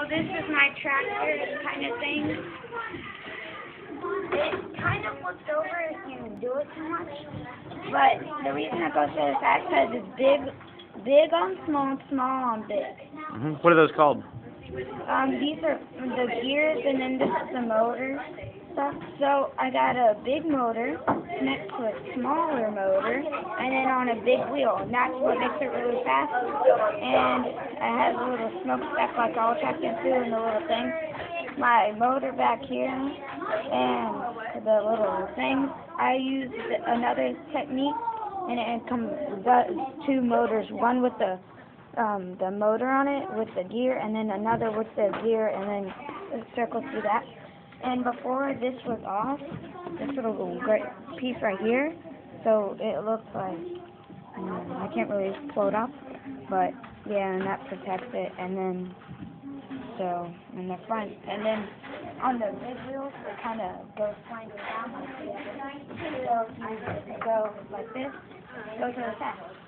this is my tractor kind of thing. It kind of flips over if you do it too much, but the reason it goes really fast is because it's big on small and small on big. What are those called? These are the gears, and then this is the motor stuff. So I got a big motor next to a smaller motor, and then on a big wheel, and that's what makes it really fast. And it has a little smokestack like all tractors do, and the little thing. My motor back here, and the little thing. I used another technique, and it comes two motors, one with the motor on it with the gear, and then another with the gear, and then it circles through that. And before this was off, this little great piece right here, so it looks like, I can't really pull it up, but yeah, and that protects it, and then, so, in the front, and then on the big wheels, it kind of goes sliding down like this. So if you go like this, it goes really fast.